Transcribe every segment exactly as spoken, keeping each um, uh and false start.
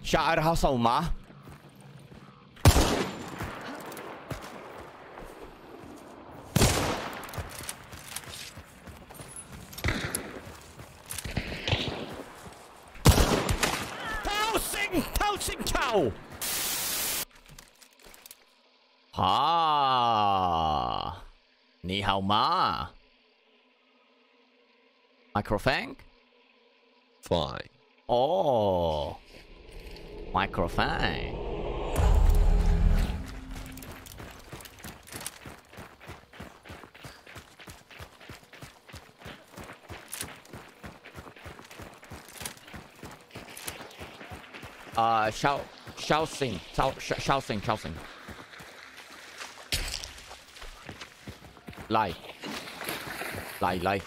شعرها صومعة. توسين توسين تاو. ها ني هاو ما Microfang? Fine. Oh, Microfang. Uh, Shao, Shao Xing, Shao, Shao Xing, Shao Xing. Lie. Lie, lie.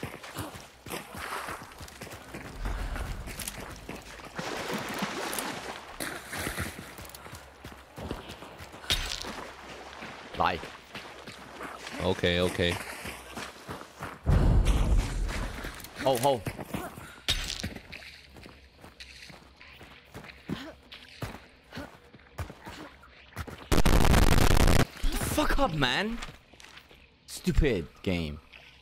Lie. Okay, okay. Oh, oh. Fuck up, man. Stupid game.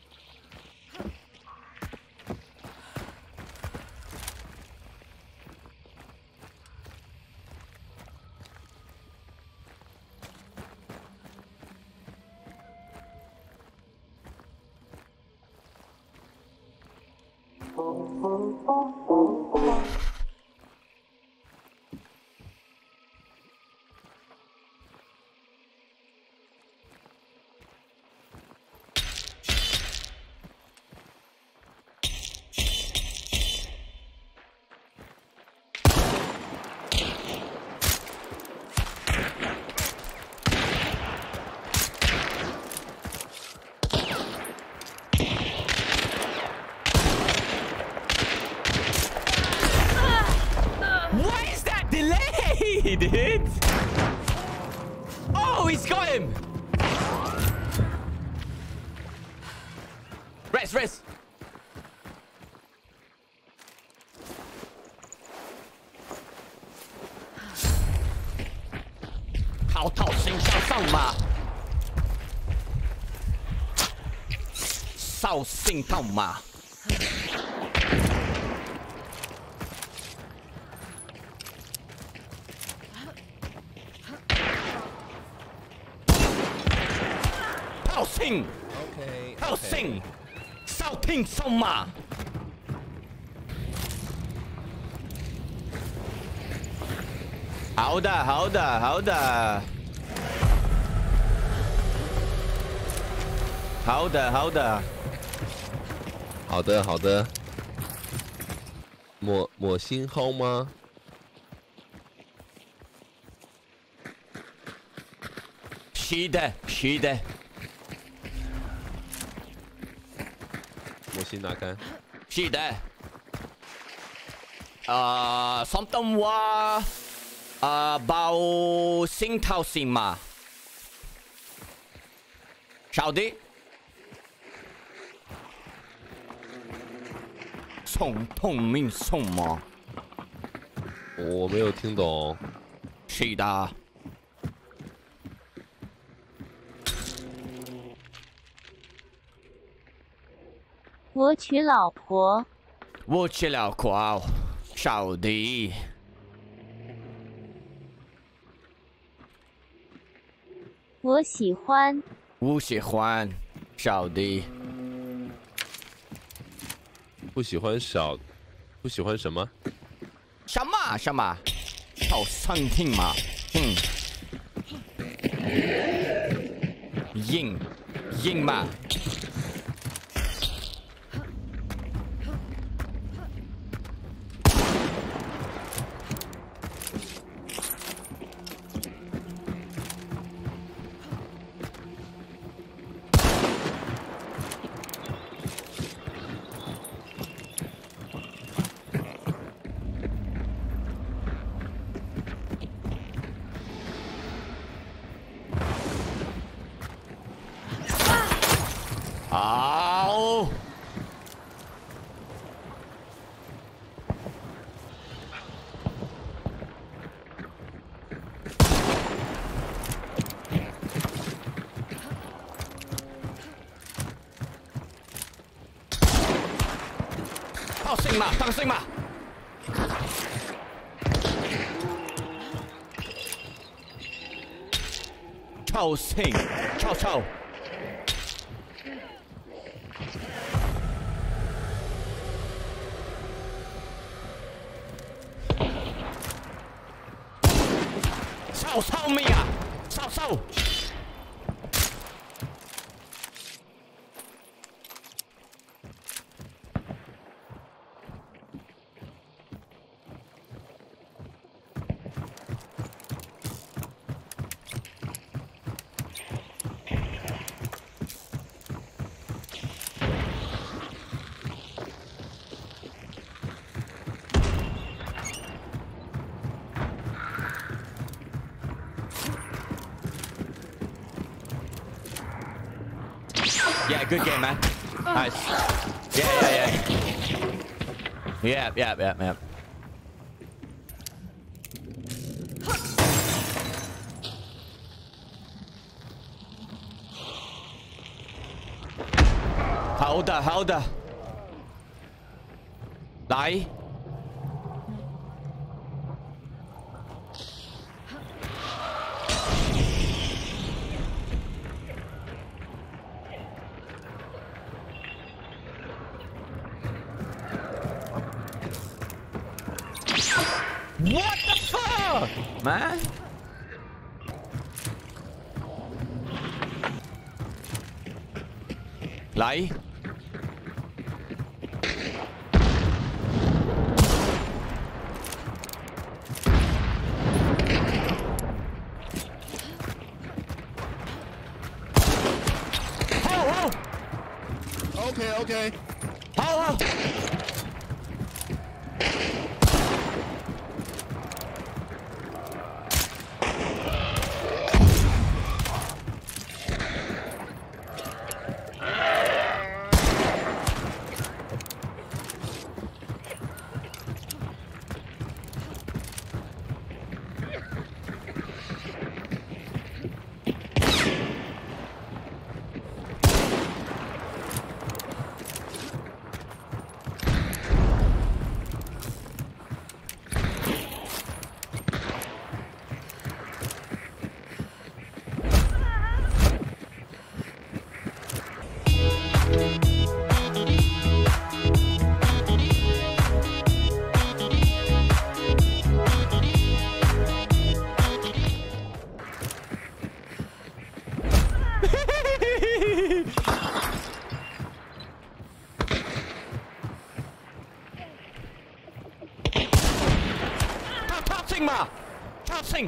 Dude. Oh, he's got him. Rest, rest. How tall Xing Shao Sang Ma. Shao Xing Tao Ma. Okay, okay. 少听少骂。好的，好的，好的，好的，好的， 好的，好的。抹抹星号吗？ 是的，是的。 我先拿开。 是的。啊，相當話啊，包星頭先嘛。少啲。送痛命送吗？ 我没有听懂。 是的。 我娶老婆。 我娶老婆，少的。 我喜欢。 我喜欢，少的。 不喜欢少，不喜欢什么？ 什么什么？好生听嘛，嗯。硬，硬嘛。 升嘛，上升嘛。超升，超超。超超咩啊？超超。Yeah, good game, man. Nice. Yeah, yeah, yeah. Yeah, yeah, yeah, yeah. Hậu đà, hậu đà. Lại. What the fuck, man? Lại. Hô, hô. Okay, okay. Hô, hô. Mà cho sinh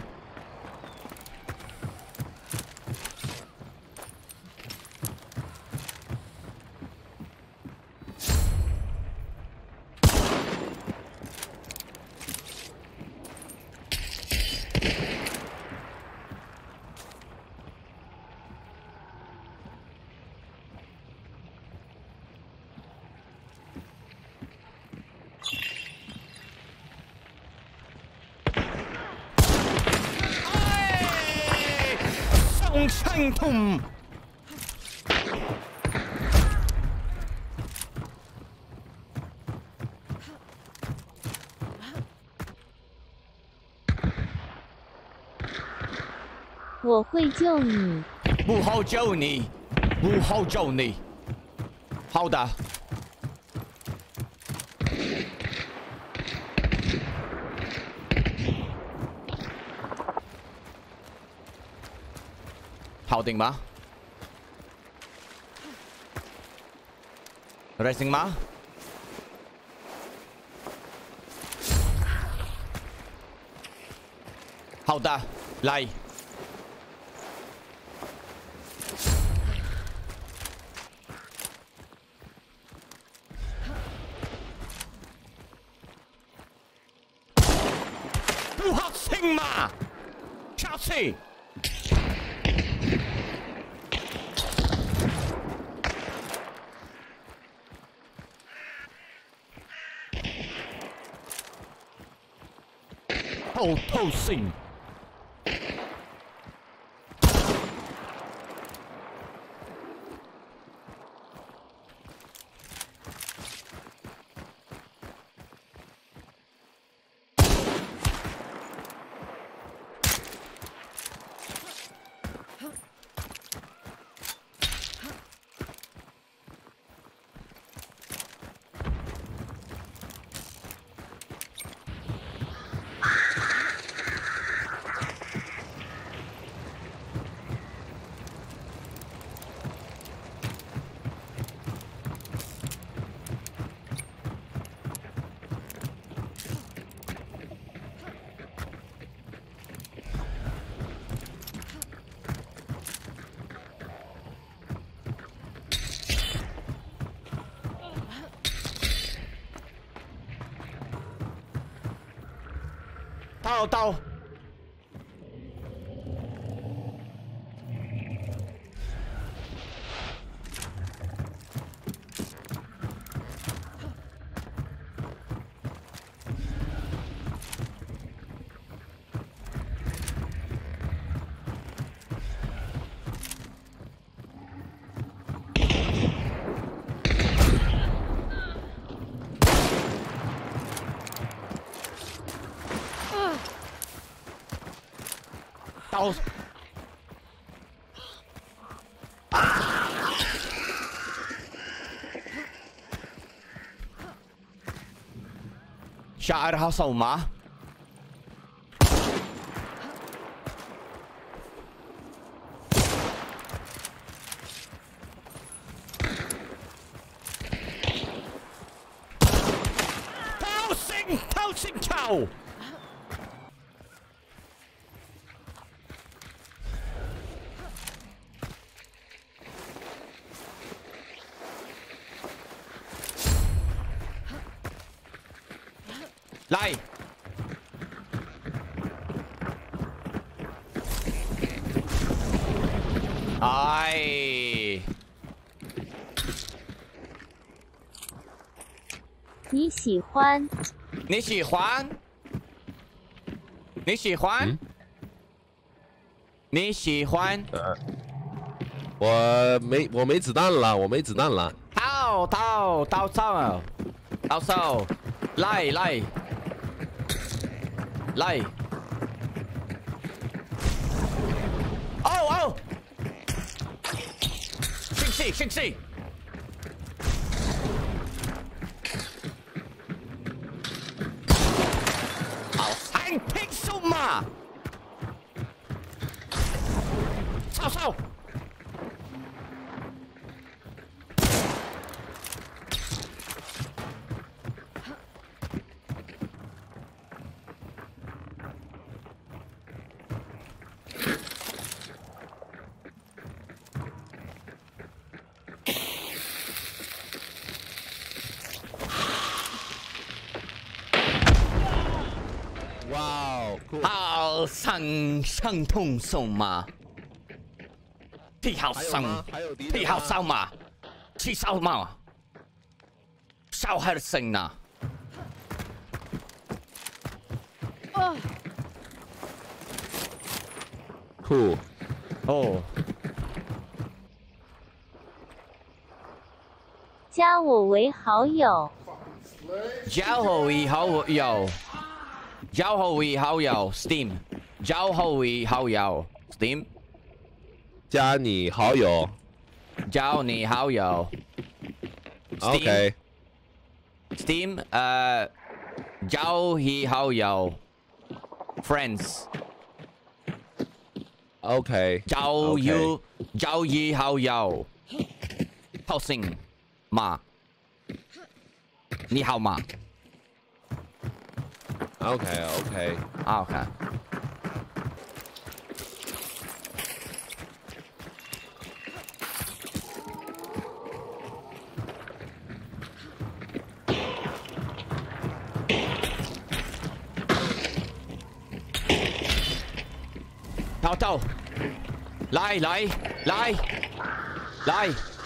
Thanh thùng. Tôi会救你。 不好救你，不好救你。好的。好定吗 ？Racing 吗？好的，来。不好听嘛，下次。透透性。 到到。到。下二号手吗？偷星偷星球。 来，哎， 你喜欢？ 你喜欢？你喜欢？ 嗯、 你喜欢？ 呃，我没我没子弹了，我没子弹了。 到到到手，到手，来来。 来！哦哦！信息信息！好，还凭什么？操操！ 哇哦， 好伤伤痛手吗？屁好伤，屁好烧嘛，气烧嘛，烧还是生呢？ 啊！ 酷哦， 加我为好友。 加我为好友。 加我为好友 ，Steam。加我为好友 ，Steam。 加你好友。 加你好友。 OK。 Steam， 呃，加你好友 ，Friends。 OK。 加you，加你好友。好心吗？你好吗？ OK OK OK。到到，来来来来。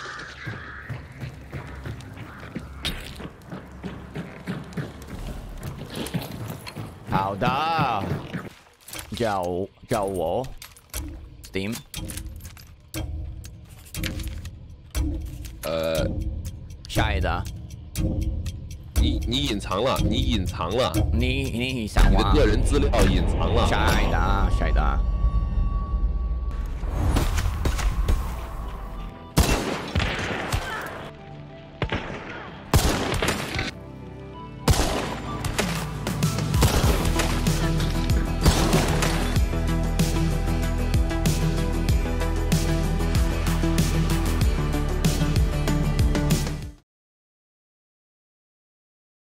好的，叫叫我 Steam。 呃， 下一个， 你你隐藏了，你隐藏了， 你你想你的玩？ 个人资料隐藏了。 下一个，下一个。